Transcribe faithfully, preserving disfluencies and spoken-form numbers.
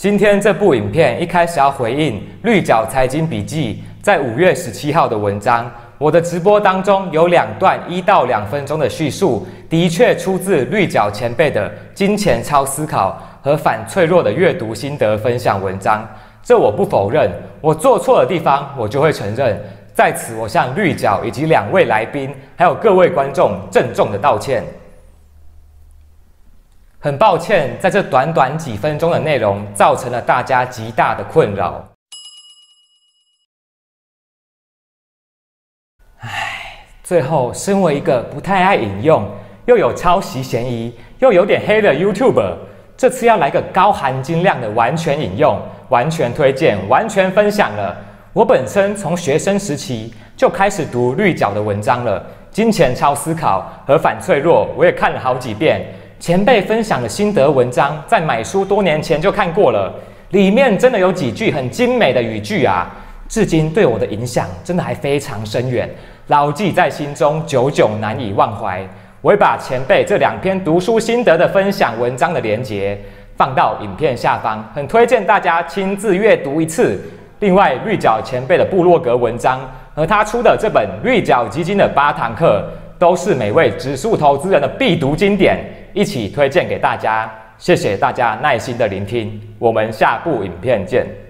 今天这部影片一开始要回应绿角财经笔记在五月十七号的文章。我的直播当中有两段一到两分钟的叙述，的确出自绿角前辈的金钱超思考和反脆弱的阅读心得分享文章。这我不否认，我做错的地方我就会承认。在此，我向绿角以及两位来宾还有各位观众郑重的道歉。很抱歉，在这短短几分钟的内容造成了大家极大的困扰。唉，最后，身为一个不太爱引用，又有抄袭嫌疑，又有点黑的 YouTuber， 这次要来个高含金量的完全引用、完全推荐、完全分享了。我本身从学生时期就开始读绿角的文章了，金钱超思考和反脆弱我也看了好几遍。前辈分享的心得文章，在买书多年前就看过了，里面真的有几句很精美的语句啊，至今对我的影响真的还非常深远，牢记在心中，久久难以忘怀。我会把前辈这两篇读书心得的分享文章的连结放到影片下方，很推荐大家亲自阅读一次。另外，绿角前辈的部落格文章和他出的这本绿角基金的八堂课，都是每位指数投资人的必读经典，一起推荐给大家。谢谢大家耐心的聆听，我们下部影片见。